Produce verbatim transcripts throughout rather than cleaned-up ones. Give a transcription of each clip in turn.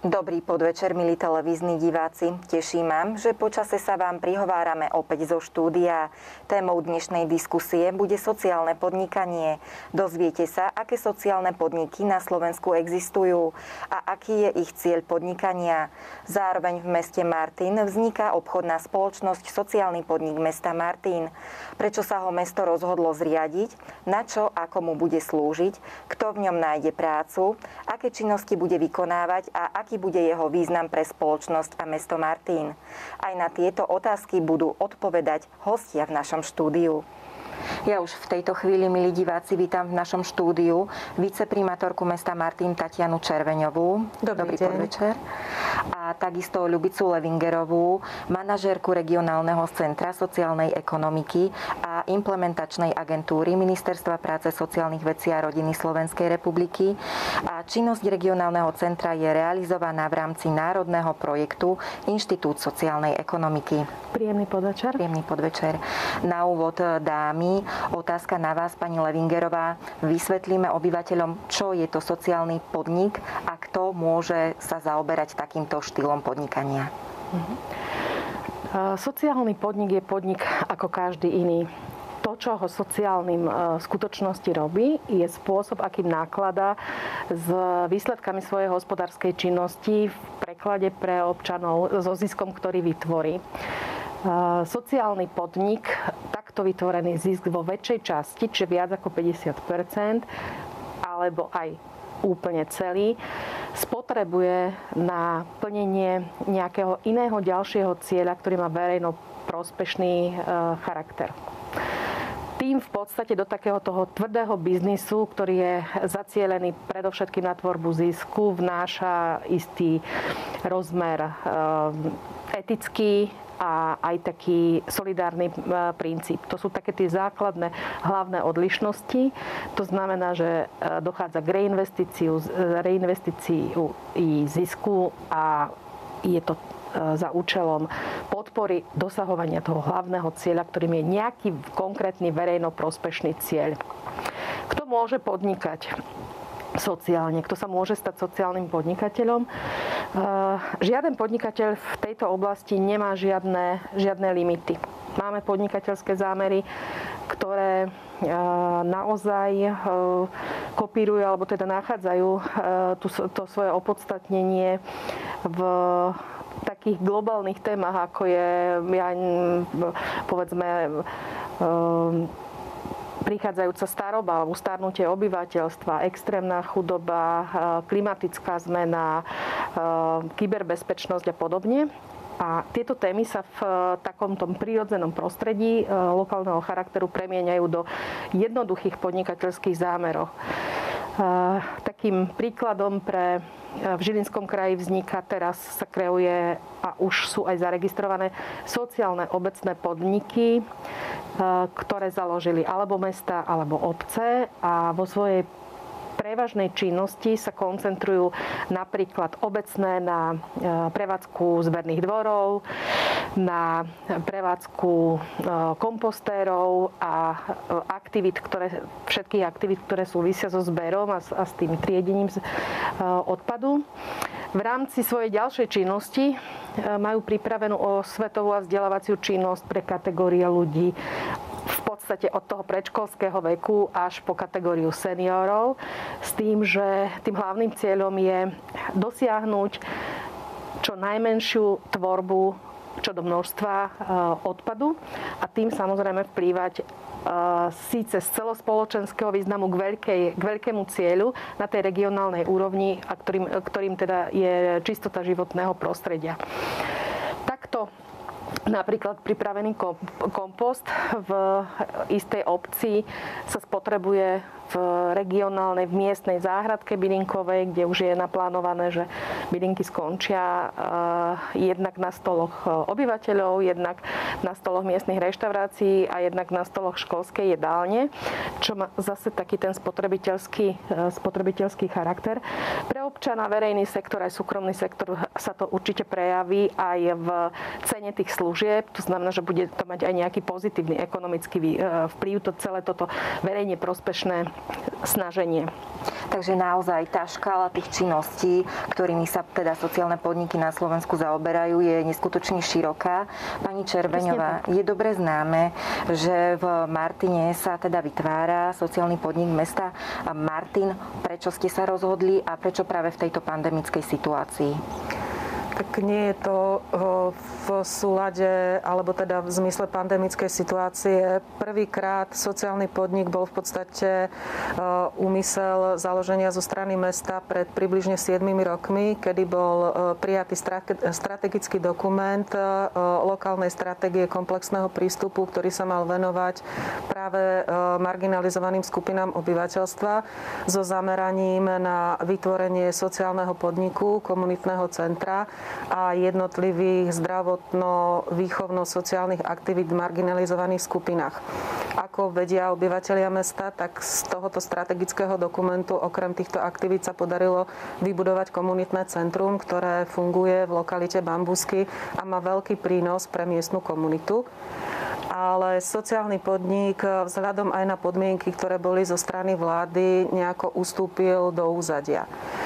Dobrý podvečer, milí televízni diváci. Teší ma, že počase sa vám prihovárame opäť zo štúdia. Témou dnešnej diskusie bude sociálne podnikanie. Dozviete sa, aké sociálne podniky na Slovensku existujú a aký je ich cieľ podnikania. Zároveň v meste Martin vzniká obchodná spoločnosť Sociálny podnik mesta Martin. Prečo sa ho mesto rozhodlo zriadiť, na čo a komu bude slúžiť, kto v ňom nájde prácu, aké činnosti bude vykonávať a aký bude jeho význam pre spoločnosť a mesto Martin. Aj na tieto otázky budú odpovedať hostia v našom štúdiu. Ja už v tejto chvíli, milí diváci, vítam v našom štúdiu viceprimátorku mesta Martin Tatianu Červeňovú. Dobrý, Dobrý podvečer. A takisto Ľubicu Levingerovú, manažérku regionálneho centra sociálnej ekonomiky a implementačnej agentúry Ministerstva práce, sociálnych vecí a rodiny Slovenskej republiky. A činnosť regionálneho centra je realizovaná v rámci národného projektu Inštitút sociálnej ekonomiky. Príjemný podvečer. Príjemný podvečer. Na úvod, dámy, otázka na vás, pani Levingerová. Vysvetlíme obyvateľom, čo je to sociálny podnik a kto môže sa zaoberať takýmto štýlom podnikania. Mhm. Sociálny podnik je podnik ako každý iný. To, čo ho sociálnym v skutočnosti robí, je spôsob, akým nakladá s výsledkami svojej hospodárskej činnosti v preklade pre občanov so ziskom, ktorý vytvorí. Sociálny podnik, takto vytvorený zisk vo väčšej časti, čiže viac ako päťdesiat percent, alebo aj úplne celý, spotrebuje na plnenie nejakého iného ďalšieho cieľa, ktorý má verejno prospešný charakter. Tým v podstate do takého toho tvrdého biznisu, ktorý je zacielený predovšetkým na tvorbu zisku, vnáša istý rozmer etický a aj taký solidárny princíp. To sú také tie základné hlavné odlišnosti. To znamená, že dochádza k reinvestíciu, reinvestícii zisku a je to za účelom podpory dosahovania toho hlavného cieľa, ktorým je nejaký konkrétny verejnoprospešný cieľ. Kto môže podnikať sociálne? Kto sa môže stať sociálnym podnikateľom? Žiaden podnikateľ v tejto oblasti nemá žiadne, žiadne limity. Máme podnikateľské zámery, ktoré naozaj kopírujú, alebo teda nachádzajú to svoje opodstatnenie v takých globálnych témach, ako je, ja, povedzme, prichádzajúca staroba alebo starnutie obyvateľstva, extrémna chudoba, klimatická zmena, kyberbezpečnosť a podobne. A tieto témy sa v takom tom prírodzenom prostredí lokálneho charakteru premieňajú do jednoduchých podnikateľských zámerov. Takým príkladom pre v Žilinskom kraji vzniká, teraz sa kreuje a už sú aj zaregistrované sociálne obecné podniky, ktoré založili alebo mesta, alebo obce a vo svojej prevažnej činnosti sa koncentrujú napríklad obecné na prevádzku zberných dvorov, na prevádzku kompostérov a aktivít, ktoré, všetkých aktivít, ktoré súvisia so zberom a, a s tým triedením odpadu. V rámci svojej ďalšej činnosti majú pripravenú osvetovú a vzdelávaciu činnosť pre kategórie ľudí v podstate od toho predškolského veku až po kategóriu seniorov, s tým, že tým hlavným cieľom je dosiahnuť čo najmenšiu tvorbu čo do množstva odpadu a tým samozrejme vplývať síce z celospoločenského významu k, veľkej, k veľkému cieľu na tej regionálnej úrovni, a ktorým, ktorým teda je čistota životného prostredia. Takto napríklad pripravený kompost v istej obci sa spotrebuje v regionálnej, v miestnej záhradke bylinkovej, kde už je naplánované, že bylinky skončia jednak na stoloch obyvateľov, jednak na stoloch miestnych reštaurácií a jednak na stoloch školskej jedálne, čo má zase taký ten spotrebiteľský, spotrebiteľský charakter. Pre občana, verejný sektor aj súkromný sektor sa to určite prejaví aj v cene tých služieb. To znamená, že bude to mať aj nejaký pozitívny ekonomický vplyv, to celé toto verejne prospešné snaženie. Takže naozaj tá škála tých činností, ktorými sa teda sociálne podniky na Slovensku zaoberajú, je neskutočne široká. Pani Červeňová, je dobre známe, že v Martine sa teda vytvára sociálny podnik mesta Martin. Prečo ste sa rozhodli a prečo práve v tejto pandemickej situácii? Tak nie je to v súlade, alebo teda v zmysle pandemickej situácie. Prvýkrát sociálny podnik bol v podstate úmysel založenia zo strany mesta pred približne siedmimi rokmi, kedy bol prijatý strategický dokument lokálnej stratégie komplexného prístupu, ktorý sa mal venovať práve marginalizovaným skupinám obyvateľstva so zameraním na vytvorenie sociálneho podniku, komunitného centra a jednotlivých zdravotno-výchovno-sociálnych aktivít v marginalizovaných skupinách. Ako vedia obyvatelia mesta, tak z tohoto strategického dokumentu okrem týchto aktivít sa podarilo vybudovať komunitné centrum, ktoré funguje v lokalite Bambusky a má veľký prínos pre miestnu komunitu. Ale sociálny podnik vzhľadom aj na podmienky, ktoré boli zo strany vlády, nejako ustúpil do úzadia.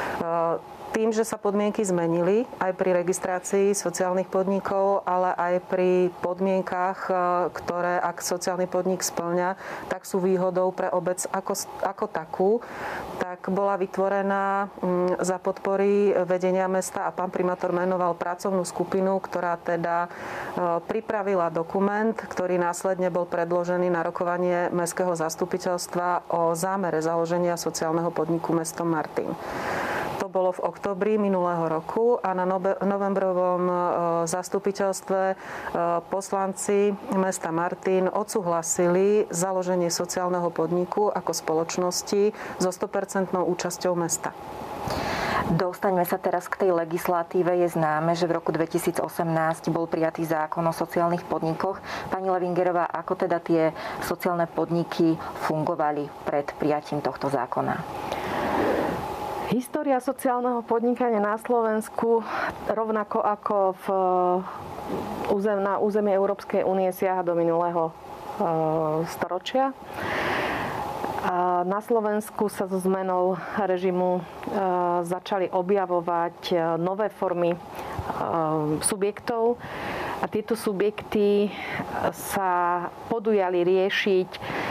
Tým, že sa podmienky zmenili aj pri registrácii sociálnych podnikov, ale aj pri podmienkach, ktoré ak sociálny podnik spĺňa, tak sú výhodou pre obec ako, ako takú, tak bola vytvorená za podpory vedenia mesta a pán primátor menoval pracovnú skupinu, ktorá teda pripravila dokument, ktorý následne bol predložený na rokovanie mestského zastupiteľstva o zámere založenia sociálneho podniku mestom Martin. To bolo v októbri minulého roku a na novembrovom zastupiteľstve poslanci mesta Martin odsúhlasili založenie sociálneho podniku ako spoločnosti so sto percent účasťou mesta. Dostaňme sa teraz k tej legislatíve. Je známe, že v roku dvetisícosemnásť bol prijatý zákon o sociálnych podnikoch. Pani Levingerová, ako teda tie sociálne podniky fungovali pred prijatím tohto zákona? História sociálneho podnikania na Slovensku, rovnako ako v územ, na území Európskej únie, siaha do minulého storočia. Na Slovensku sa so zmenou režimu začali objavovať nové formy subjektov a tieto subjekty sa podujali riešiť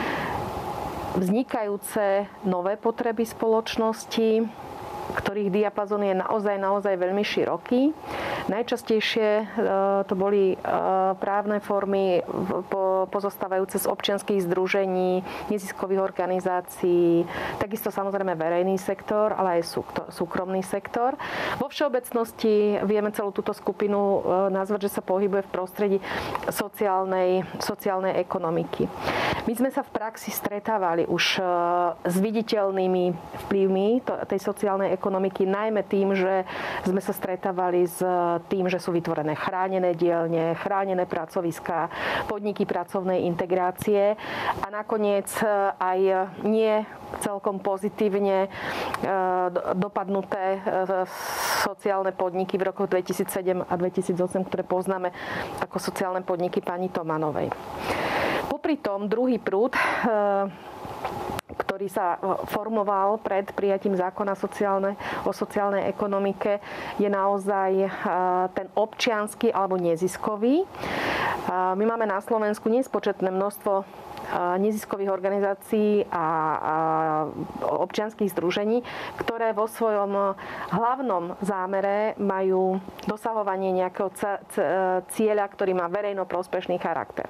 vznikajúce nové potreby spoločnosti, ktorých diapazon je naozaj, naozaj veľmi široký. Najčastejšie to boli právne formy pozostávajúce z občianskych združení, neziskových organizácií, takisto samozrejme verejný sektor, ale aj súkromný sektor. Vo všeobecnosti vieme celú túto skupinu nazvať, že sa pohybuje v prostredí sociálnej, sociálnej ekonomiky. My sme sa v praxi stretávali už s viditeľnými vplyvmi tej sociálnej ekonomiky, najmä tým, že sme sa stretávali s tým, že sú vytvorené chránené dielne, chránené pracoviská, podniky pracovnej integrácie a nakoniec aj nie celkom pozitívne dopadnuté sociálne podniky v rokoch dvetisícsedem a dvetisícosem, ktoré poznáme ako sociálne podniky pani Tomanovej. Popri tom druhý prúd, ktorý sa formoval pred prijatím zákona sociálne, o sociálnej ekonomike, je naozaj ten občiansky alebo neziskový. My máme na Slovensku nespočetné množstvo neziskových organizácií a občianskych združení, ktoré vo svojom hlavnom zámere majú dosahovanie nejakého cieľa, ktorý má verejnoprospešný charakter.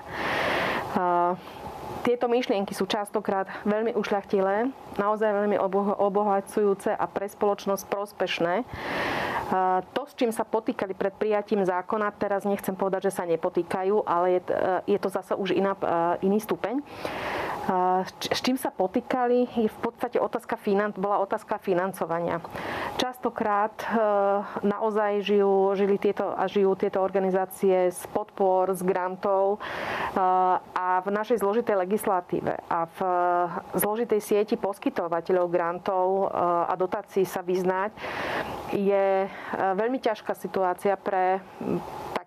Tieto myšlienky sú častokrát veľmi ušľachtilé, naozaj veľmi obohacujúce a pre spoločnosť prospešné. To, s čím sa potýkali pred prijatím zákona, teraz nechcem povedať, že sa nepotýkajú, ale je, je to zasa už iná, iný stupeň. S čím sa potýkali, je v podstate otázka finan- bola otázka financovania. Častokrát naozaj žijú, žili tieto, a žijú tieto organizácie z podpor, z grantov a v našej zložitej legislatíve a v zložitej sieti poskytovateľov grantov a dotácií sa vyznať je veľmi ťažká situácia pre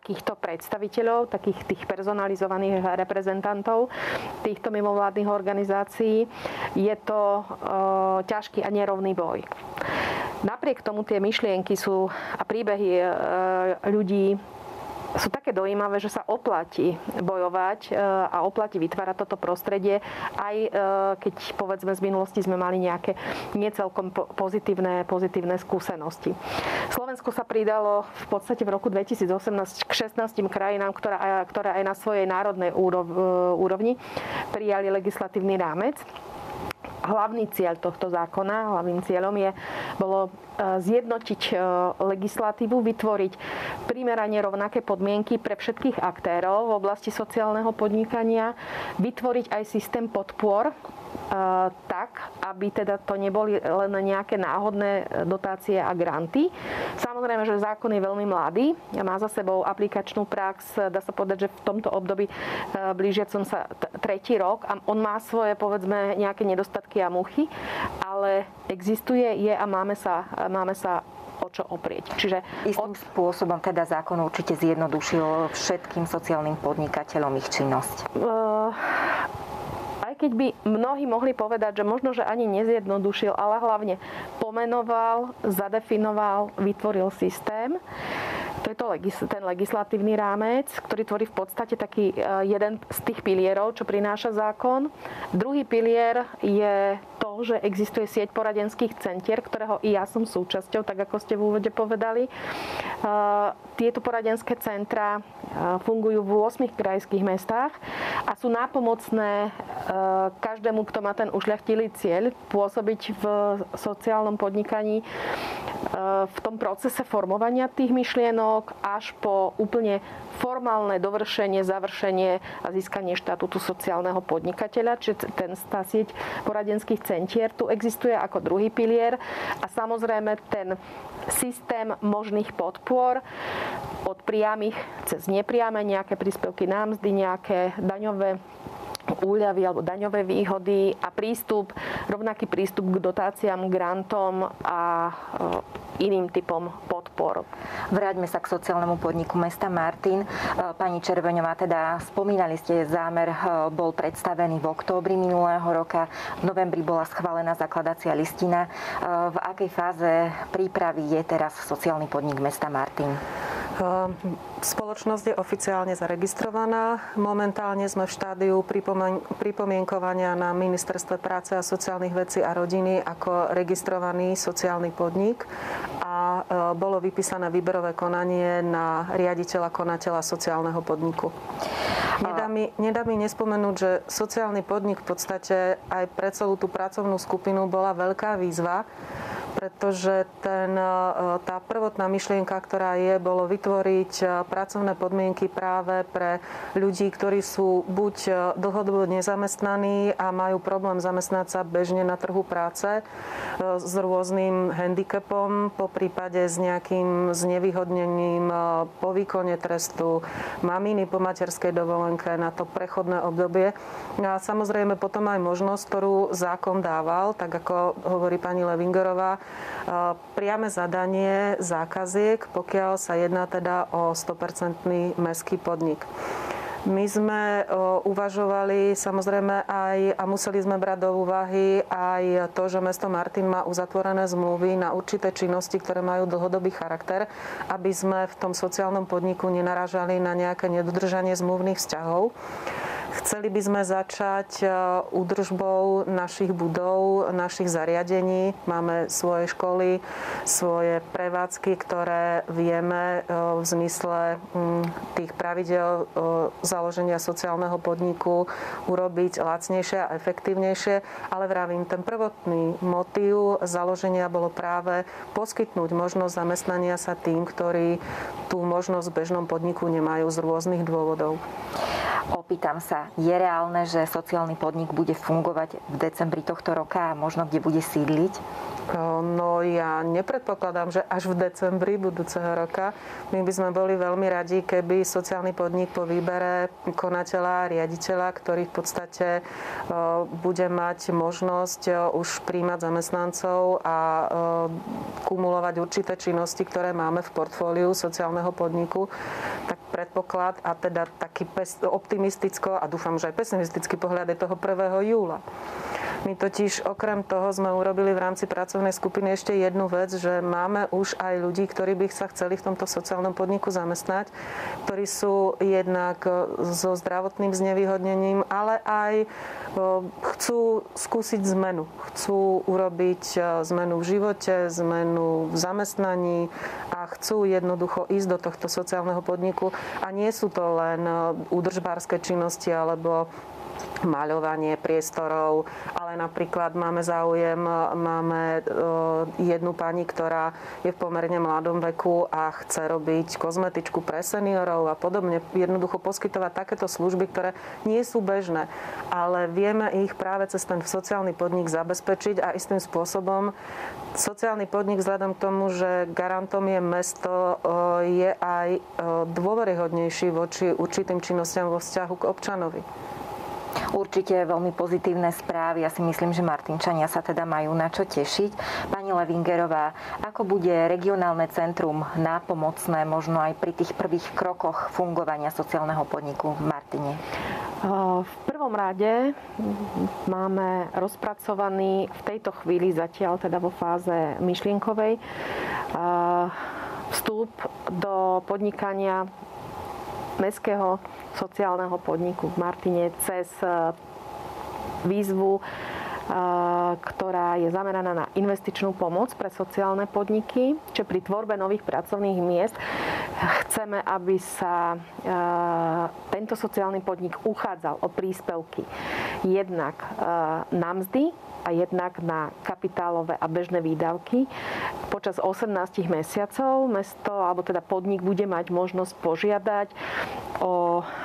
takýchto predstaviteľov, takých tých personalizovaných reprezentantov týchto mimovládnych organizácií, je to e, ťažký a nerovný boj. Napriek tomu tie myšlienky sú a príbehy e, ľudí sú také dojímavé, že sa oplatí bojovať a oplatí vytvárať toto prostredie, aj keď povedzme z minulosti sme mali nejaké necelkom pozitívne, pozitívne skúsenosti. Slovensko sa pridalo v podstate v roku dvetisícosemnásť k šestnáctim krajinám, ktorá, ktoré aj na svojej národnej úrovni prijali legislatívny rámec. Hlavný cieľ tohto zákona, hlavným cieľom je, bolo zjednotiť legislatívu, vytvoriť primerane rovnaké podmienky pre všetkých aktérov v oblasti sociálneho podnikania, vytvoriť aj systém podpor, tak, aby teda to neboli len nejaké náhodné dotácie a granty. Samozrejme, že zákon je veľmi mladý, má za sebou aplikačnú prax, dá sa povedať, že v tomto období blížiacom sa tretí rok a on má svoje, povedzme, nejaké nedostatky a muchy, ale existuje, je a máme sa, máme sa o čo oprieť. Čiže istým od... spôsobom teda zákon určite zjednodušil všetkým sociálnym podnikateľom ich činnosť. Uh... Keď by mnohí mohli povedať, že možno, že ani nezjednodušil, ale hlavne pomenoval, zadefinoval, vytvoril systém. To je to, ten legislatívny rámec, ktorý tvorí v podstate taký jeden z tých pilierov, čo prináša zákon. Druhý pilier je to, že existuje sieť poradenských centier, ktorého i ja som súčasťou, tak ako ste v úvode povedali. Tieto poradenské centra fungujú v ôsmich krajských mestách a sú nápomocné každému, kto má ten ušľachtilý cieľ, pôsobiť v sociálnom podnikaní v tom procese formovania tých myšlienok až po úplne formálne dovršenie, završenie a získanie štatútu sociálneho podnikateľa, čiže ten, tá sieť poradenských centier tu existuje ako druhý pilier a samozrejme ten systém možných podpor od priamych cez nepriame, nejaké príspevky na mzdy, nejaké daňové úľavy alebo daňové výhody a prístup, rovnaký prístup k dotáciám, grantom a iným typom podpor. Vráťme sa k sociálnemu podniku mesta Martin. Pani Červeňová, teda spomínali ste, zámer bol predstavený v októbri minulého roka. V novembri bola schválená zakladacia listina. V akej fáze prípravy je teraz sociálny podnik mesta Martin? Spoločnosť je oficiálne zaregistrovaná. Momentálne sme v štádiu pripomienkovania na Ministerstve práce a sociálnych vecí a rodiny ako registrovaný sociálny podnik a bolo vypísané výberové konanie na riaditeľa konateľa sociálneho podniku. Nedá mi, nedá mi nespomenúť, že sociálny podnik v podstate aj pre celú tú pracovnú skupinu bola veľká výzva, pretože ten, tá prvotná myšlienka, ktorá je, bolo vytvoriť pracovné podmienky práve pre ľudí, ktorí sú buď dlhodobo nezamestnaní a majú problém zamestnať sa bežne na trhu práce s rôznym handicapom, po prípade s nejakým znevýhodnením po výkone trestu, maminy po materskej dovolenke na to prechodné obdobie. A samozrejme potom aj možnosť, ktorú zákon dával, tak ako hovorí pani Levingerová, priame zadanie zákaziek, pokiaľ sa jedná teda o sto percent mestský podnik. My sme uvažovali samozrejme aj a museli sme brať do úvahy aj to, že mesto Martin má uzatvorené zmluvy na určité činnosti, ktoré majú dlhodobý charakter, aby sme v tom sociálnom podniku nenarážali na nejaké nedodržanie zmluvných vzťahov. Chceli by sme začať údržbou našich budov, našich zariadení. Máme svoje školy, svoje prevádzky, ktoré vieme v zmysle tých pravidel založenia sociálneho podniku urobiť lacnejšie a efektívnejšie. Ale vravím, ten prvotný motív založenia bolo práve poskytnúť možnosť zamestnania sa tým, ktorí tú možnosť v bežnom podniku nemajú z rôznych dôvodov. Od Opýtam sa, je reálne, že sociálny podnik bude fungovať v decembri tohto roka a možno kde bude sídliť? No ja nepredpokladám, že až v decembri budúceho roka. My by sme boli veľmi radi, keby sociálny podnik po výbere konateľa a riaditeľa, ktorý v podstate bude mať možnosť už príjmať zamestnancov a kumulovať určité činnosti, ktoré máme v portfóliu sociálneho podniku, tak predpoklad a teda taký optimisticko a dúfam, že aj pesimistický pohľad je toho prvého júla. My totiž okrem toho sme urobili v rámci pracovnej skupiny ešte jednu vec, že máme už aj ľudí, ktorí by sa chceli v tomto sociálnom podniku zamestnať, ktorí sú jednak so zdravotným znevýhodnením, ale aj chcú skúsiť zmenu. Chcú urobiť zmenu v živote, zmenu v zamestnaní a chcú jednoducho ísť do tohto sociálneho podniku. A nie sú to len údržbárske činnosti alebo maľovanie priestorov, ale napríklad máme záujem, máme jednu pani, ktorá je v pomerne mladom veku a chce robiť kozmetičku pre seniorov a podobne. Jednoducho poskytovať takéto služby, ktoré nie sú bežné, ale vieme ich práve cez ten sociálny podnik zabezpečiť a istým spôsobom sociálny podnik vzhľadom k tomu, že garantom je mesto, je aj dôveryhodnejší voči určitým činnostiam vo vzťahu k občanovi. Určite veľmi pozitívne správy. Ja si myslím, že Martinčania sa teda majú na čo tešiť. Pani Levingerová, ako bude regionálne centrum nápomocné možno aj pri tých prvých krokoch fungovania sociálneho podniku v Martine? V prvom rade máme rozpracovaný v tejto chvíli zatiaľ teda vo fáze myšlienkovej vstup do podnikania mestského sociálneho podniku v Martine cez výzvu, ktorá je zameraná na investičnú pomoc pre sociálne podniky, čiže pri tvorbe nových pracovných miest chceme, aby sa tento sociálny podnik uchádzal o príspevky jednak na mzdy a jednak na kapitálové a bežné výdavky. Počas osemnásť mesiacov mesto, alebo teda podnik bude mať možnosť požiadať o e,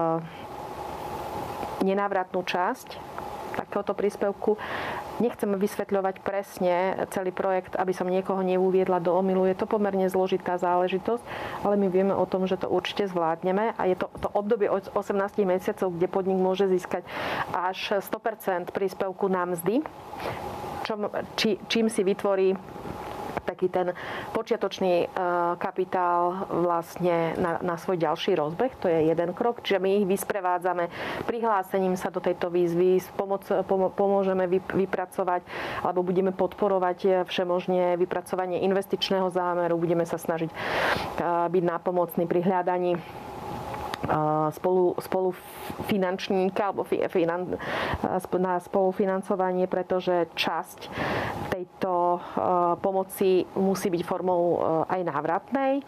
nenávratnú časť takéhoto príspevku. Nechceme vysvetľovať presne celý projekt, aby som niekoho neuviedla do omylu. Je to pomerne zložitá záležitosť, ale my vieme o tom, že to určite zvládneme a je to, to obdobie od osemnásť mesiacov, kde podnik môže získať až sto percent príspevku na mzdy, čo, či, čím si vytvorí taký ten počiatočný kapitál vlastne na, na svoj ďalší rozbeh. To je jeden krok. Čiže my ich vysprevádzame prihlásením sa do tejto výzvy, pomoc, pomôžeme vypracovať alebo budeme podporovať všemožne vypracovanie investičného zámeru. Budeme sa snažiť byť nápomocní pri hľadaní spolu, spolu finančníka alebo finan, na spolufinancovanie, pretože časť tejto pomoci musí byť formou aj návratnej.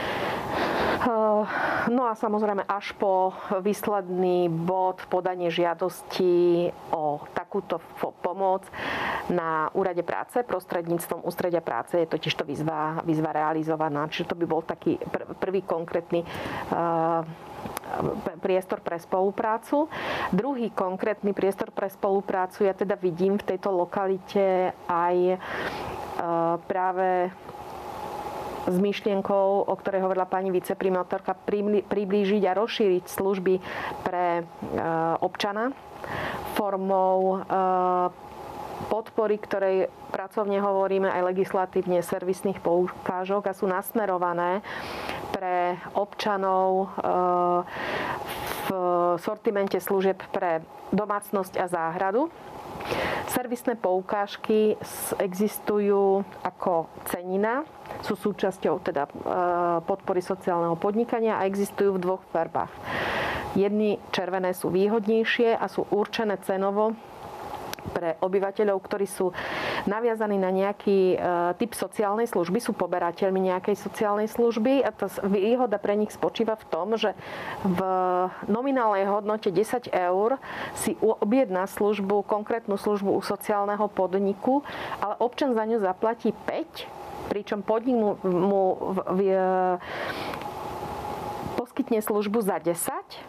No a samozrejme až po výsledný bod podanie žiadosti o takúto pomoc na úrade práce prostredníctvom ústredia práce je totiž to výzva, výzva realizovaná. Čiže to by bol taký pr- prvý konkrétny uh, priestor pre spoluprácu. Druhý konkrétny priestor pre spoluprácu ja teda vidím v tejto lokalite aj uh, práve s myšlienkou, o ktorej hovorila pani viceprimátorka, priblížiť a rozšíriť služby pre občana formou podpory, ktorej pracovne hovoríme aj legislatívne servisných poukážok a sú nasmerované pre občanov v sortimente služieb pre domácnosť a záhradu. Servisné poukážky existujú ako cenina, sú súčasťou teda podpory sociálneho podnikania a existujú v dvoch farbách. Jedny červené sú výhodnejšie a sú určené cenovo pre obyvateľov, ktorí sú naviazaní na nejaký typ sociálnej služby, sú poberateľmi nejakej sociálnej služby a tá výhoda pre nich spočíva v tom, že v nominálnej hodnote desať eur si objedná službu, konkrétnu službu u sociálneho podniku, ale občan za ňu zaplatí päť, pričom podnik mu, mu v, v, poskytne službu za desať a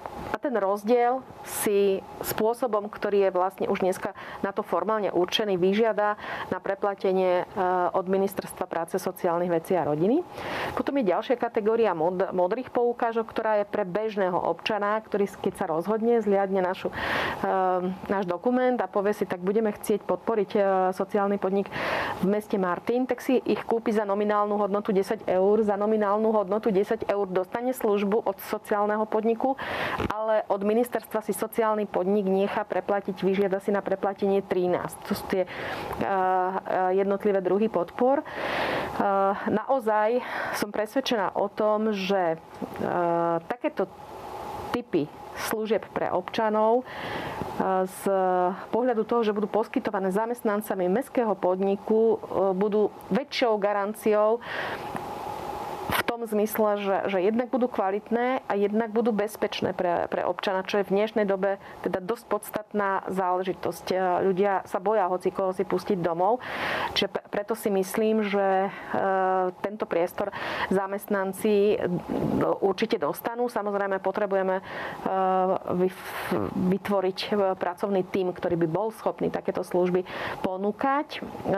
ten rozdiel si spôsobom, ktorý je vlastne už dneska na to formálne určený, vyžiada na preplatenie od Ministerstva práce, sociálnych vecí a rodiny. Potom je ďalšia kategória mod, modrých poukážok, ktorá je pre bežného občana, ktorý keď sa rozhodne, zliadne našu, náš dokument a povie si, tak budeme chcieť podporiť sociálny podnik v meste Martin, tak si ich kúpi za nominálnu hodnotu desať eur. Za nominálnu hodnotu desať eur dostane službu od sociálneho podniku, ale od ministerstva si sociálny podnik nechá preplatiť, vyžiada si na preplatenie trinásť. To sú tie jednotlivé druhy podpor. Naozaj som presvedčená o tom, že takéto typy služieb pre občanov z pohľadu toho, že budú poskytované zamestnancami mestského podniku, budú väčšou garanciou v tom zmysle, že, že jednak budú kvalitné a jednak budú bezpečné pre, pre občana, čo je v dnešnej dobe teda dosť podstatná záležitosť. Ľudia sa boja hoci koho si pustiť domov, čiže preto si myslím, že e, tento priestor zamestnanci určite dostanú. Samozrejme potrebujeme e, vytvoriť pracovný tím, ktorý by bol schopný takéto služby ponúkať. E,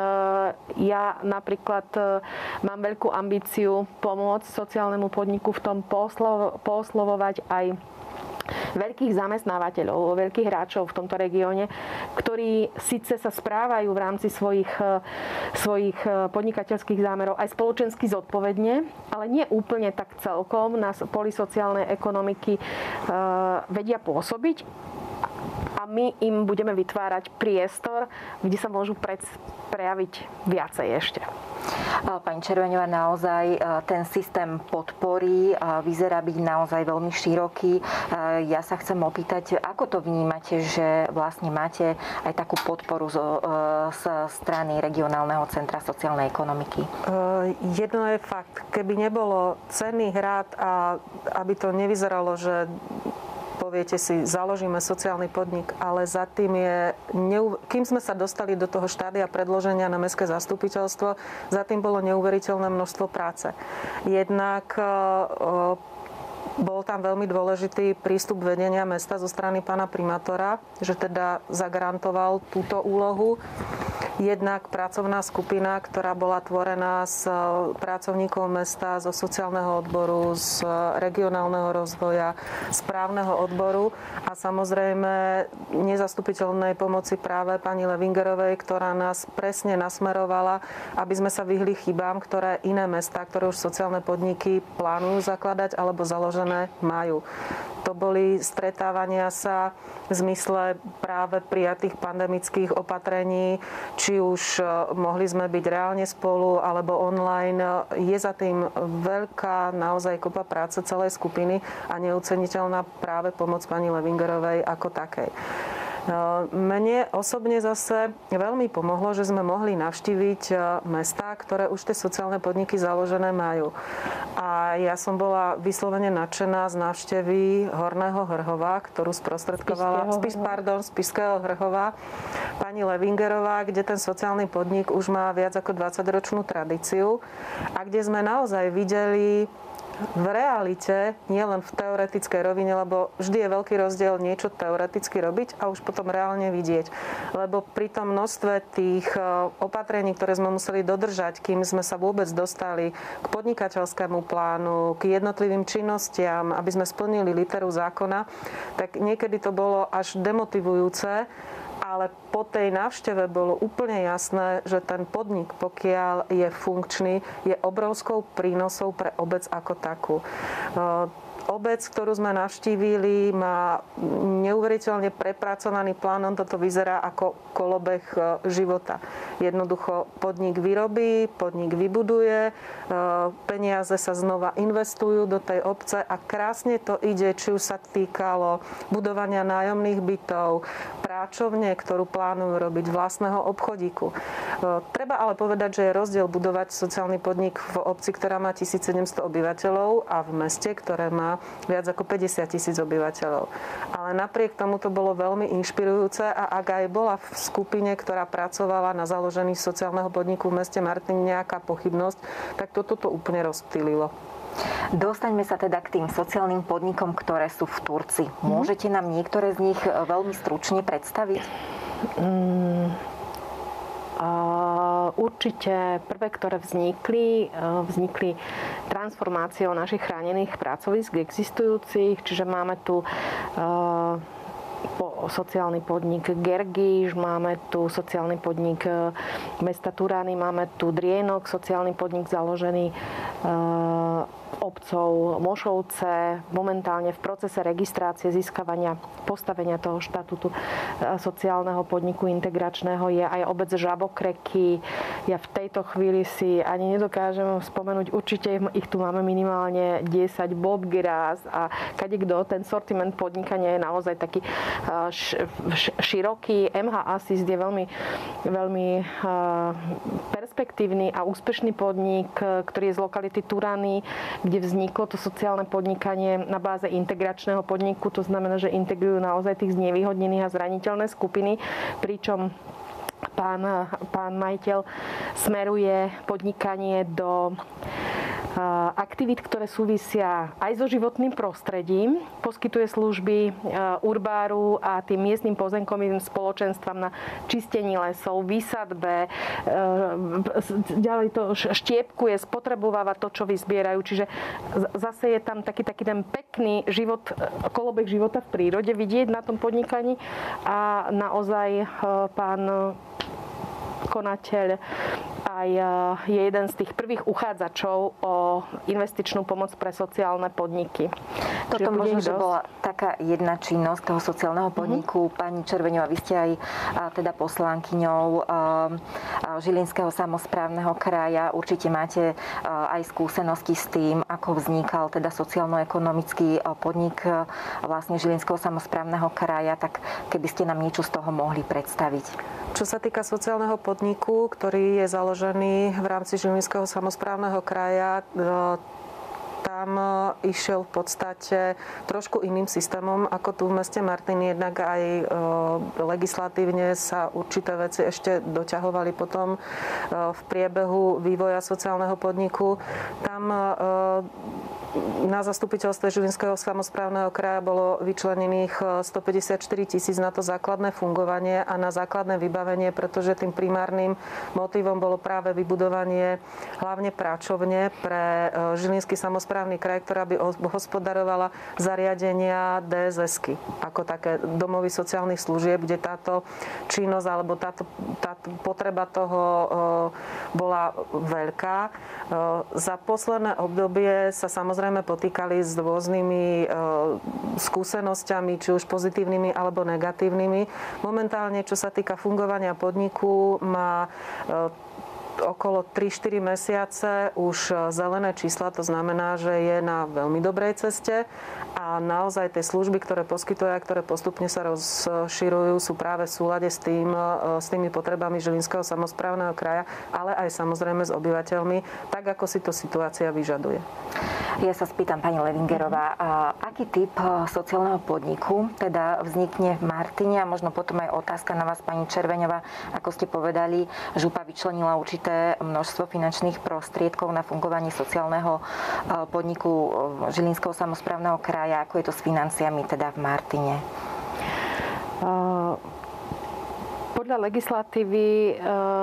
ja napríklad e, mám veľkú ambíciu pomôcť sociálnemu podniku v tom pooslovovať aj veľkých zamestnávateľov, veľkých hráčov v tomto regióne, ktorí síce sa správajú v rámci svojich, svojich podnikateľských zámerov aj spoločensky zodpovedne, ale nie úplne tak celkom na poli sociálnej ekonomiky vedia pôsobiť. A my im budeme vytvárať priestor, kde sa môžu prejaviť viacej ešte. Pani Červeňová, naozaj ten systém podpory vyzerá byť naozaj veľmi široký. Ja sa chcem opýtať, ako to vnímate, že vlastne máte aj takú podporu zo, z strany Regionálneho centra sociálnej ekonomiky? Jedno je fakt, keby nebolo cenných rád a aby to nevyzeralo, že poviete si, založíme sociálny podnik, ale za tým je, kým sme sa dostali do toho štádia predloženia na mestské zastupiteľstvo, za tým bolo neuveriteľné množstvo práce. Jednak bol tam veľmi dôležitý prístup vedenia mesta zo strany pána primátora, že teda zagarantoval túto úlohu. Jednak pracovná skupina, ktorá bola tvorená z pracovníkov mesta, zo sociálneho odboru, z regionálneho rozvoja, z právneho odboru a samozrejme nezastupiteľnej pomoci práve pani Levingerovej, ktorá nás presne nasmerovala, aby sme sa vyhli chybám, ktoré iné mestá, ktoré už sociálne podniky plánujú zakladať alebo založené majú. To boli stretávania sa v zmysle práve prijatých pandemických opatrení, či už mohli sme byť reálne spolu alebo online. Je za tým veľká naozaj kopa práce celej skupiny a neoceniteľná práve pomoc pani Levingerovej ako takej. Mne osobne zase veľmi pomohlo, že sme mohli navštíviť mestá, ktoré už tie sociálne podniky založené majú. A ja som bola vyslovene nadšená z návštevy Horného Hrhova, ktorú sprostredkovala Spis, pardon, Spišského Hrhova pani Levingerová, kde ten sociálny podnik už má viac ako dvadsaťročnú tradíciu a kde sme naozaj videli v realite, nie len v teoretickej rovine, lebo vždy je veľký rozdiel niečo teoreticky robiť a už potom reálne vidieť. Lebo pri tom množstve tých opatrení, ktoré sme museli dodržať, kým sme sa vôbec dostali k podnikateľskému plánu, k jednotlivým činnostiam, aby sme splnili literu zákona, tak niekedy to bolo až demotivujúce. Ale po tej návšteve bolo úplne jasné, že ten podnik, pokiaľ je funkčný, je obrovskou prínosou pre obec ako takú. Obec, ktorú sme navštívili, má neuveriteľne prepracovaný plán. On toto vyzerá ako kolobeh života. Jednoducho podnik vyrobí, podnik vybuduje, peniaze sa znova investujú do tej obce a krásne to ide, či už sa týkalo budovania nájomných bytov, práčovne, ktorú plánujú robiť, vlastného obchodíku. Treba ale povedať, že je rozdiel budovať sociálny podnik v obci, ktorá má tisícsedemsto obyvateľov a v meste, ktoré má viac ako päťdesiat tisíc obyvateľov. Ale napriek tomu to bolo veľmi inšpirujúce a ak aj bola v skupine, ktorá pracovala na založení sociálneho podniku v meste Martin nejaká pochybnosť, tak toto to úplne rozptýlilo. Dostaňme sa teda k tým sociálnym podnikom, ktoré sú v Turci. Môžete nám niektoré z nich veľmi stručne predstaviť? Mm. Uh, určite prvé, ktoré vznikli, uh, vznikli transformáciou našich chránených pracovísk existujúcich, čiže máme tu uh, po, sociálny podnik Gergiš, máme tu sociálny podnik uh, mesta Turány, máme tu Drienok, sociálny podnik založený uh, obcov Mošovce, momentálne v procese registrácie, získavania, postavenia toho štatútu sociálneho podniku integračného je aj obec Žabokreky. Ja v tejto chvíli si ani nedokážem spomenúť, určite ich tu máme minimálne desať, Bobgras a kadekto. Ten sortiment podnikania je naozaj taký široký. em há Assist je veľmi, veľmi perspektívny a úspešný podnik, ktorý je z lokality Turány, kde vzniklo to sociálne podnikanie na báze integračného podniku. To znamená, že integrujú naozaj tých znevýhodnených a zraniteľné skupiny, pričom pán, pán majiteľ smeruje podnikanie do aktivít, ktoré súvisia aj so životným prostredím. Poskytuje služby urbáru a tým miestnym pozemkovým spoločenstvám na čistení lesov, výsadbe, ďalej to štiepkuje, spotrebováva to, čo vyzbierajú. Čiže zase je tam taký, taký ten pekný život, kolobeh života v prírode vidieť na tom podnikaní a naozaj pán konateľ aj je jeden z tých prvých uchádzačov o investičnú pomoc pre sociálne podniky. Toto možno, že bola taká jedna činnosť toho sociálneho podniku. Mm-hmm. Pani Červeňová, vy ste aj teda poslankyňou Žilinského samosprávneho kraja. Určite máte aj skúsenosti s tým, ako vznikal teda sociálno-ekonomický podnik vlastne Žilinského samosprávneho kraja. Tak keby ste nám niečo z toho mohli predstaviť. Čo sa týka sociálneho podniku, ktorý je založený v rámci Žilinského samosprávneho kraja, tam išiel v podstate trošku iným systémom ako tu v meste Martin. Jednak aj legislatívne sa určité veci ešte doťahovali potom v priebehu vývoja sociálneho podniku. Tam na zastupiteľstve Žilinského samosprávneho kraja bolo vyčlenených stopäťdesiatštyri tisíc na to základné fungovanie a na základné vybavenie, pretože tým primárnym motivom bolo práve vybudovanie hlavne práčovne pre Žilinský samosprávny kraj, ktorá by hospodarovala zariadenia dé es esky, ako také domovy sociálnych služieb, kde táto činnosť alebo táto, táto potreba toho bola veľká. Za posledné obdobie sa samozrejme potýkali s rôznymi skúsenosťami, či už pozitívnymi alebo negatívnymi. Momentálne, čo sa týka fungovania podniku, má okolo tri štyri mesiace už zelené čísla, to znamená, že je na veľmi dobrej ceste a naozaj tie služby, ktoré poskytuje a ktoré postupne sa rozširujú, sú práve v súlade s, tým, s tými potrebami Žilinského samosprávneho kraja, ale aj samozrejme s obyvateľmi, tak ako si to situácia vyžaduje. Ja sa spýtam, pani Levingerová, aký typ sociálneho podniku teda vznikne v Martine a možno potom aj otázka na vás, pani Červeňová, ako ste povedali, župa vyčlenila určité množstvo finančných prostriedkov na fungovanie sociálneho podniku Žilinského samosprávneho kraja. Ako je to s financiami teda v Martine? Podľa legislatívy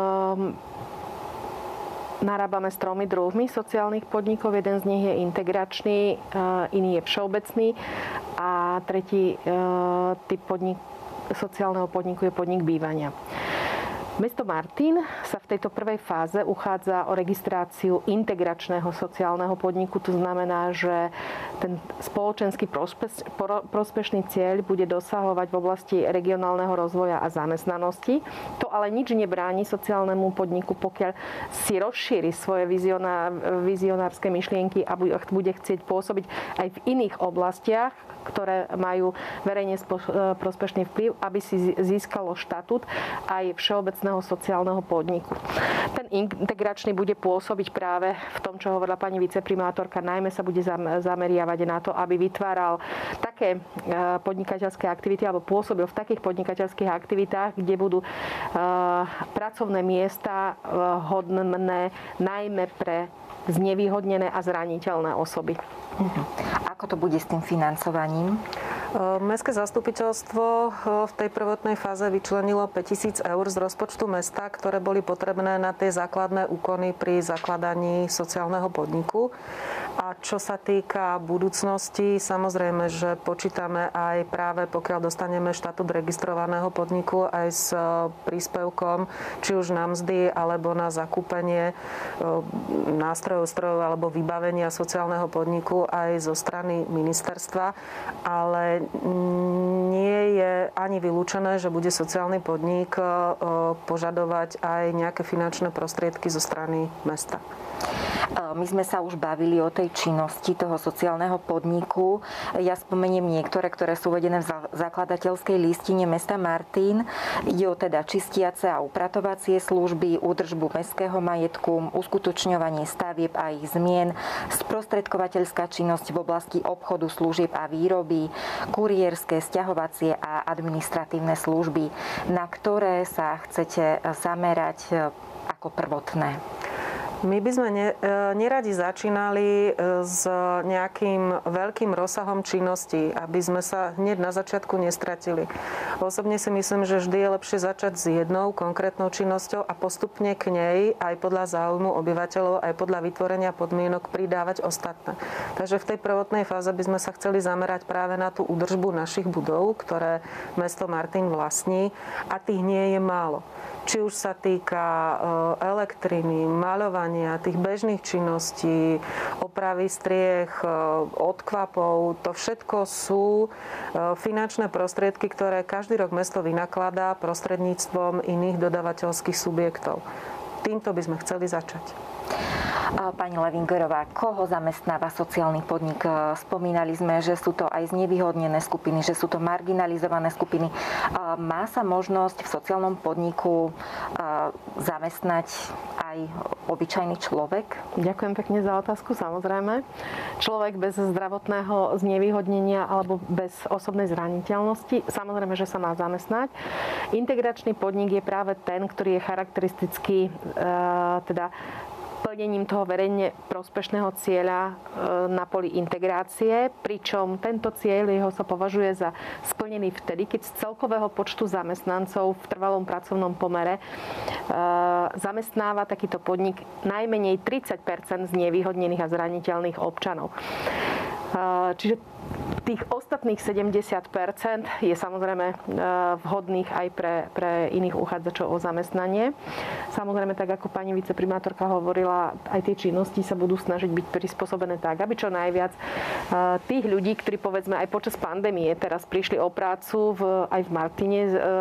narábame s tromi druhmi sociálnych podnikov. Jeden z nich je integračný, iný je všeobecný a tretí typ podnik, sociálneho podniku je podnik bývania. Mesto Martin sa v tejto prvej fáze uchádza o registráciu integračného sociálneho podniku. To znamená, že ten spoločenský prospeš, prospešný cieľ bude dosahovať v oblasti regionálneho rozvoja a zamestnanosti. To ale nič nebráni sociálnemu podniku, pokiaľ si rozšíri svoje vizioná, vizionárske myšlienky a bude chcieť pôsobiť aj v iných oblastiach, ktoré majú verejne prospešný vplyv, aby si získalo štatút aj všeobecného sociálneho podniku. Ten integračný bude pôsobiť práve v tom, čo hovorila pani viceprimátorka, najmä sa bude zameriavať na to, aby vytváral také podnikateľské aktivity alebo pôsobil v takých podnikateľských aktivitách, kde budú pracovné miesta hodné najmä pre znevýhodnené a zraniteľné osoby. Uh-huh. Ako to bude s tým financovaním? Mestské zastupiteľstvo v tej prvotnej fáze vyčlenilo päťtisíc eur z rozpočtu mesta, ktoré boli potrebné na tie základné úkony pri zakladaní sociálneho podniku. A čo sa týka budúcnosti, samozrejme, že počítame aj práve pokiaľ dostaneme štatút registrovaného podniku aj s príspevkom, či už na mzdy, alebo na zakúpenie nástrojov, strojov alebo vybavenia sociálneho podniku aj zo strany ministerstva. Ale nie je ani vylúčené, že bude sociálny podnik požadovať aj nejaké finančné prostriedky zo strany mesta. My sme sa už bavili o tej činnosti toho sociálneho podniku. Ja spomeniem niektoré, ktoré sú uvedené v zakladateľskej listine mesta Martin. Ide o teda čistiace a upratovacie služby, údržbu mestského majetku, uskutočňovanie stavieb a ich zmien, sprostredkovateľská činnosť v oblasti obchodu, služieb a výroby, kuriérske, sťahovacie a administratívne služby, na ktoré sa chcete zamerať ako prvotné. My by sme neradi začínali s nejakým veľkým rozsahom činnosti, aby sme sa hneď na začiatku nestratili. Osobne si myslím, že vždy je lepšie začať s jednou konkrétnou činnosťou a postupne k nej aj podľa záujmu obyvateľov, aj podľa vytvorenia podmienok pridávať ostatné. Takže v tej prvotnej fáze by sme sa chceli zamerať práve na tú údržbu našich budov, ktoré mesto Martin vlastní, a tých nie je málo. Či už sa týka elektriny, maľovania, tých bežných činností, opravy striech, odkvapov, to všetko sú finančné prostriedky, ktoré každý rok mesto vynakladá prostredníctvom iných dodavateľských subjektov. Týmto by sme chceli začať. Pani Levingerová, koho zamestnáva sociálny podnik? Spomínali sme, že sú to aj znevýhodnené skupiny, že sú to marginalizované skupiny. Má sa možnosť v sociálnom podniku zamestnať aj obyčajný človek? Ďakujem pekne za otázku, samozrejme. Človek bez zdravotného znevýhodnenia alebo bez osobnej zraniteľnosti, samozrejme, že sa má zamestnať. Integračný podnik je práve ten, ktorý je charakteristický teda plnením toho verejne prospešného cieľa na poli integrácie, pričom tento cieľ jeho sa považuje za splnený vtedy, keď z celkového počtu zamestnancov v trvalom pracovnom pomere zamestnáva takýto podnik najmenej tridsať percent znevýhodnených a zraniteľných občanov. Čiže tých ostatných sedemdesiat percent je samozrejme vhodných aj pre, pre iných uchádzačov o zamestnanie. Samozrejme, tak ako pani viceprimátorka hovorila, aj tie činnosti sa budú snažiť byť prispôsobené tak, aby čo najviac tých ľudí, ktorí povedzme aj počas pandémie teraz prišli o prácu v, aj v Martine,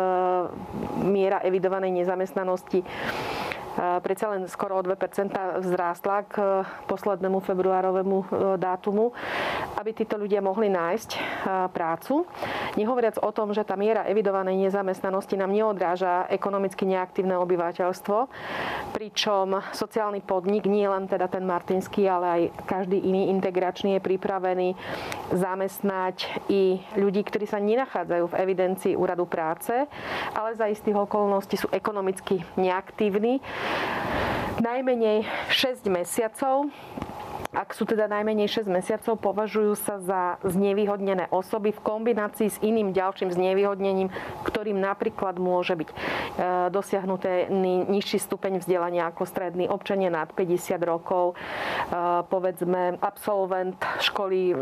miera evidovanej nezamestnanosti predsa len skoro o dve percentá vzrástla k poslednému februárovému dátumu, aby títo ľudia mohli nájsť prácu. Nehovoriac o tom, že tá miera evidovanej nezamestnanosti nám neodráža ekonomicky neaktívne obyvateľstvo, pričom sociálny podnik, nie len teda ten martinský, ale aj každý iný integračný je pripravený zamestnať i ľudí, ktorí sa nenachádzajú v evidencii úradu práce, ale za istých okolností sú ekonomicky neaktívni. Najmenej šesť mesiacov. Ak sú teda najmenej šesť mesiacov, považujú sa za znevýhodnené osoby v kombinácii s iným ďalším znevýhodnením, ktorým napríklad môže byť dosiahnuté nižší stupeň vzdelania ako stredný, občania nad päťdesiat rokov, povedzme absolvent školy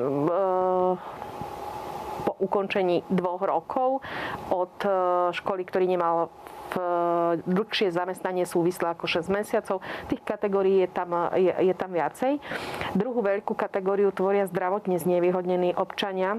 po ukončení dvoch rokov od školy, ktorý nemal dlhšie zamestnanie súvislé ako šesť mesiacov. Tých kategórií je tam, je, je tam viacej. Druhú veľkú kategóriu tvoria zdravotne znevýhodnení občania.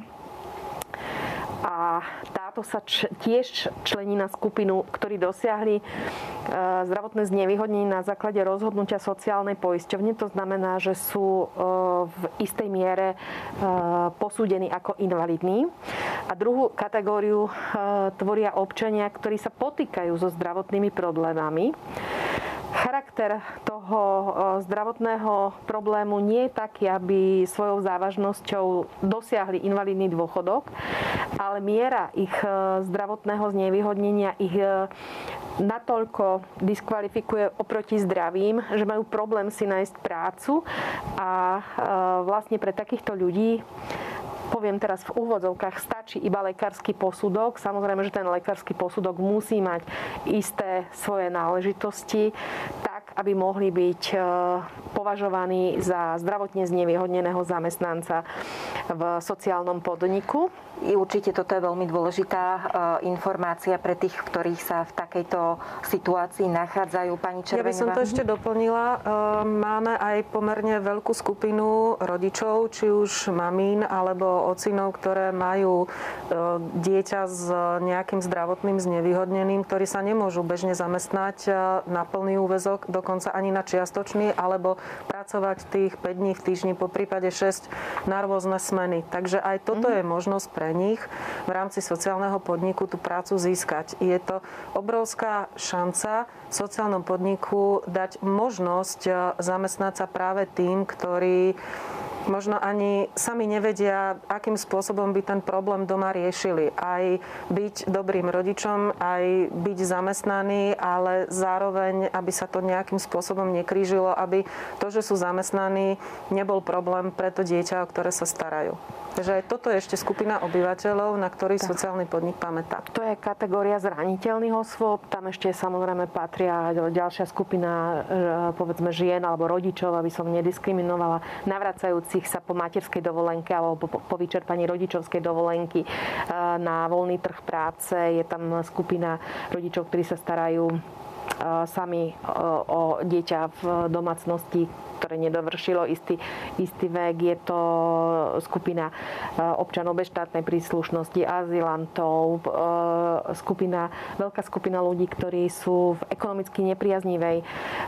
A táto sa č- tiež člení na skupinu, ktorí dosiahli e, zdravotné znevýhodnenie na základe rozhodnutia sociálnej poisťovne. To znamená, že sú e, v istej miere e, posúdení ako invalidní. A druhú kategóriu e, tvoria občania, ktorí sa potýkajú so zdravotnými problémami. Charakter toho zdravotného problému nie je taký, aby svojou závažnosťou dosiahli invalidný dôchodok, ale miera ich zdravotného znevýhodnenia ich natoľko diskvalifikuje oproti zdravým, že majú problém si nájsť prácu a vlastne pre takýchto ľudí, poviem teraz v úvodzovkách, stačí iba lekársky posudok. Samozrejme, že ten lekársky posudok musí mať isté svoje náležitosti, tak, aby mohli byť považovaní za zdravotne znevýhodneného zamestnanca v sociálnom podniku. I určite toto je veľmi dôležitá informácia pre tých, ktorých sa v takejto situácii nachádzajú. Pani Červeňová. Ja by som to ešte doplnila. Máme aj pomerne veľkú skupinu rodičov, či už mamín alebo ocinov, ktoré majú dieťa s nejakým zdravotným znevýhodneným, ktorí sa nemôžu bežne zamestnať na plný úväzok, dokonca ani na čiastočný, alebo pracovať tých päť dní v týždni, po prípade šesť na rôzne smeny. Takže aj toto mm. je možnosť pre nich v rámci sociálneho podniku tú prácu získať. Je to obrovská šanca v sociálnom podniku dať možnosť zamestnať sa práve tým, ktorí možno ani sami nevedia, akým spôsobom by ten problém doma riešili. Aj byť dobrým rodičom, aj byť zamestnaný, ale zároveň, aby sa to nejakým spôsobom nekrížilo, aby to, že sú zamestnaní, nebol problém pre to dieťa, o ktoré sa starajú. Takže aj toto je ešte skupina obyvateľov, na ktorých tak. sociálny podnik pamätá. To je kategória zraniteľných osôb. Tam ešte samozrejme patria ďalšia skupina, povedzme, žien alebo rodičov, aby som nediskriminovala, navracajúcich sa po materskej dovolenke alebo po, po vyčerpaní rodičovskej dovolenky na voľný trh práce. Je tam skupina rodičov, ktorí sa starajú sami o dieťa v domácnosti, ktoré nedovršilo istý, istý vek. Je to skupina občanov bez štátnej príslušnosti, azylantov, skupina, veľká skupina ľudí, ktorí sú v ekonomicky nepriaznivej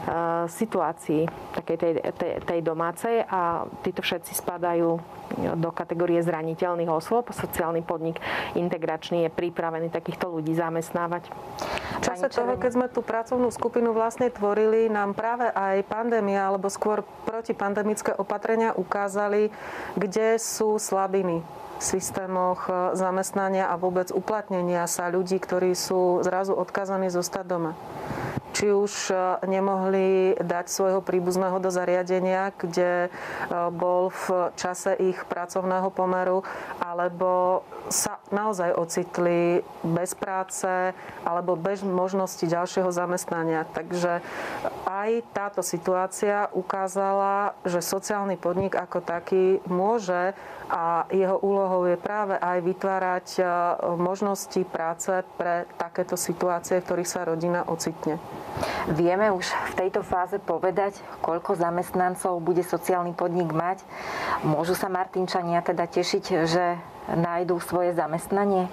situácii takej tej, tej, tej domácej a títo všetci spadajú do kategórie zraniteľných osôb. Sociálny podnik integračný je pripravený takýchto ľudí zamestnávať. V čase toho, keď sme tú pracovnú skupinu vlastne tvorili, nám práve aj pandémia, alebo skôr protipandemické opatrenia ukázali, kde sú slabiny v systémoch zamestnania a vôbec uplatnenia sa ľudí, ktorí sú zrazu odkazaní zostať doma. Či už nemohli dať svojho príbuzného do zariadenia, kde bol v čase ich pracovného pomeru, alebo sa naozaj ocitli bez práce alebo bez možnosti ďalšieho zamestnania. Takže aj táto situácia ukázala, že sociálny podnik ako taký môže a jeho úlohou je práve aj vytvárať možnosti práce pre takéto situácie, v ktorých sa rodina ocitne. Vieme už v tejto fáze povedať, koľko zamestnancov bude sociálny podnik mať? Môžu sa Martinčania teda tešiť, že nájdú svoje zamestnanie?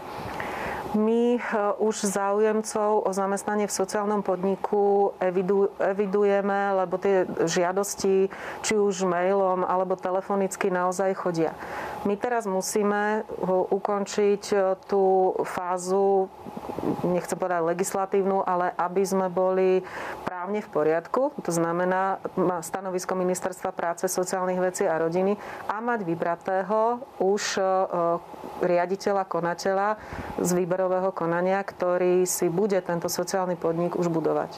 My už záujemcov o zamestnanie v sociálnom podniku evidujeme, lebo tie žiadosti, či už mailom alebo telefonicky, naozaj chodia. My teraz musíme ukončiť tú fázu, nechcem povedať legislatívnu, ale aby sme boli právne v poriadku, to znamená stanovisko Ministerstva práce, sociálnych vecí a rodiny a mať vybratého už riaditeľa, konateľa z výberového konania, ktorý si bude tento sociálny podnik už budovať.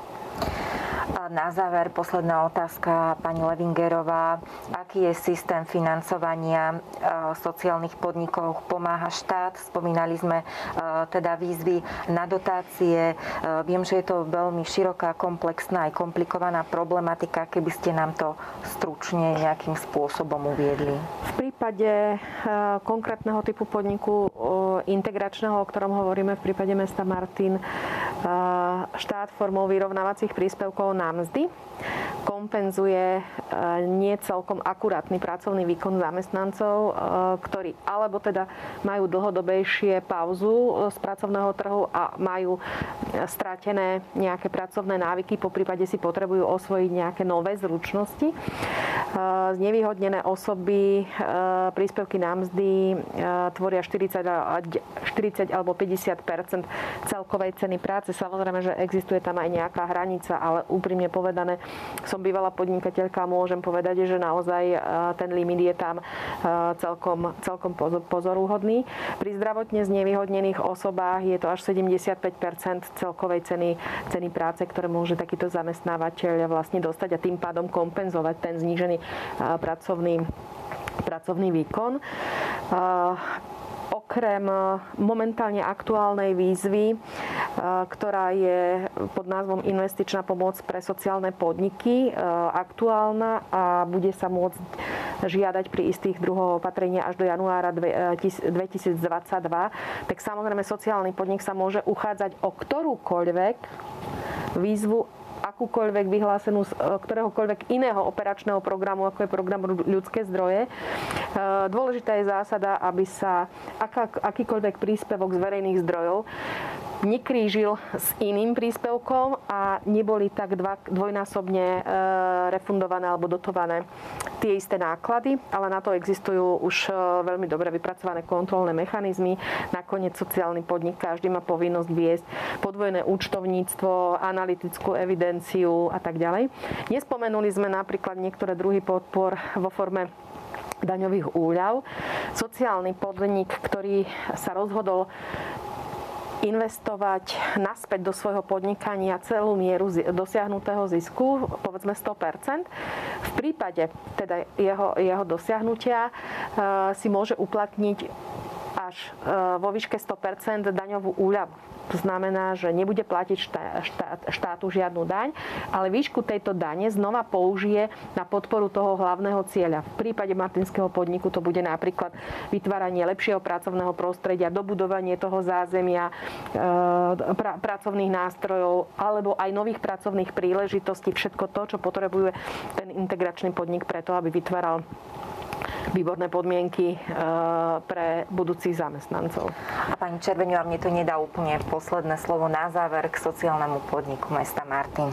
Na záver posledná otázka, pani Levingerová. Aký je systém financovania sociálnych podnikov? Pomáha štát? Spomínali sme teda výzvy na dotácie. Viem, že je to veľmi široká, komplexná aj komplikovaná problematika. Keby ste nám to stručne nejakým spôsobom uviedli. V prípade konkrétneho typu podniku integračného, o ktorom hovoríme v prípade mesta Martin, štát formou vyrovnávacích príspevkov na mzdy kompenzuje nie celkom akurátny pracovný výkon zamestnancov, ktorí alebo teda majú dlhodobejšie pauzu z pracovného trhu a majú stratené nejaké pracovné návyky, poprípade si potrebujú osvojiť nejaké nové zručnosti. Znevýhodnené osoby príspevky na mzdy tvoria štyridsať alebo päťdesiat percent celkovej ceny práce. Samozrejme, že existuje tam aj nejaká hranica, ale úprimne povedané, som bývalá podnikateľka a môžem povedať, že naozaj ten limit je tam celkom, celkom pozoruhodný. Pri zdravotne znevýhodnených osobách je to až sedemdesiatpäť percent celkovej ceny, ceny práce, ktoré môže takýto zamestnávateľ vlastne dostať a tým pádom kompenzovať ten znížený pracovný, pracovný výkon. Okrem momentálne aktuálnej výzvy, ktorá je pod názvom Investičná pomoc pre sociálne podniky, aktuálna a bude sa môcť žiadať pri istých druhoch opatrenia až do januára dvetisícdvadsaťdva, tak samozrejme sociálny podnik sa môže uchádzať o ktorúkoľvek výzvu, akúkoľvek vyhlásenú z ktoréhokoľvek iného operačného programu, ako je program ľudské zdroje. Dôležitá je zásada, aby sa aká, akýkoľvek príspevok z verejných zdrojov nekrížil s iným príspevkom a neboli tak dva, dvojnásobne e, refundované alebo dotované tie isté náklady, ale na to existujú už e, veľmi dobre vypracované kontrolné mechanizmy. Nakoniec sociálny podnik každý má povinnosť viesť podvojné účtovníctvo, analytickú evidenciu a tak ďalej. Nespomenuli sme napríklad niektoré druhy podpor vo forme daňových úľav. Sociálny podnik, ktorý sa rozhodol investovať naspäť do svojho podnikania celú mieru dosiahnutého zisku, povedzme sto percent. V prípade teda jeho, jeho dosiahnutia e, si môže uplatniť až e, vo výške sto percent daňovú úľavu. To znamená, že nebude platiť štát, štát, štátu žiadnu daň, ale výšku tejto dane znova použije na podporu toho hlavného cieľa. V prípade Martinského podniku to bude napríklad vytváranie lepšieho pracovného prostredia, dobudovanie toho zázemia, e, pra, pracovných nástrojov alebo aj nových pracovných príležitostí. Všetko to, čo potrebuje ten integračný podnik preto, aby vytváral výborné podmienky pre budúcich zamestnancov. A pani Červeňová, mne to nedá úplne posledné slovo na záver k sociálnemu podniku mesta Martin.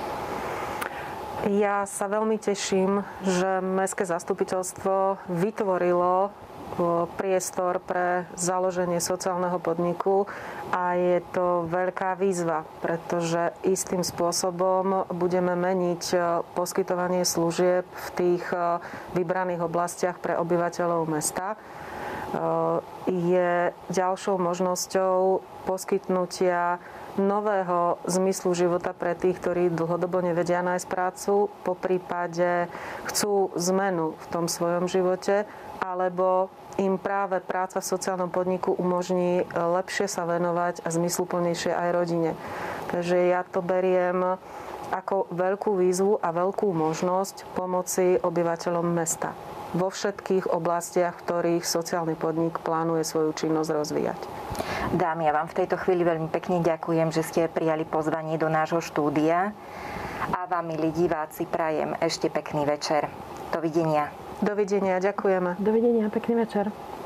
Ja sa veľmi teším, že mestské zastupiteľstvo vytvorilo priestor pre založenie sociálneho podniku a je to veľká výzva, pretože istým spôsobom budeme meniť poskytovanie služieb v tých vybraných oblastiach pre obyvateľov mesta. Je ďalšou možnosťou poskytnutia nového zmyslu života pre tých, ktorí dlhodobo nevedia nájsť prácu, poprípade chcú zmenu v tom svojom živote, alebo im práve práca v sociálnom podniku umožní lepšie sa venovať a zmysluplnejšie aj rodine. Takže ja to beriem ako veľkú výzvu a veľkú možnosť pomoci obyvateľom mesta vo všetkých oblastiach, v ktorých sociálny podnik plánuje svoju činnosť rozvíjať. Dámy, ja vám v tejto chvíli veľmi pekne ďakujem, že ste prijali pozvanie do nášho štúdia a vám, milí diváci, prajem ešte pekný večer. Dovidenia. Dovidenia, ďakujeme. Dovidenia, pekný večer.